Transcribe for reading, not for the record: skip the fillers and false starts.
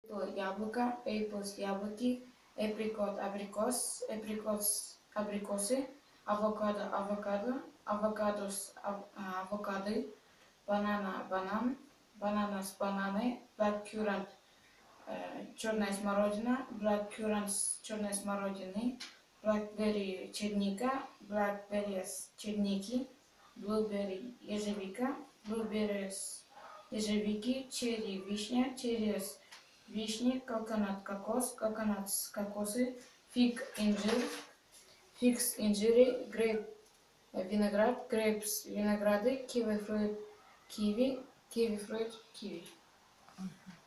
яблоко, apples яблоки, apricot абрикосы, авокадо, авокады, банан, бананы, blackcurrant черная смородина, blackcurrant черной смородины, blackberry черника, blackberries черники, blueberry ежевика, blueberries ежевики, черри вишня, cherries вишни, coconut кокосы, fig инжир, figs инжиры, grape виноград, grapes винограды, kiwi fruit киви.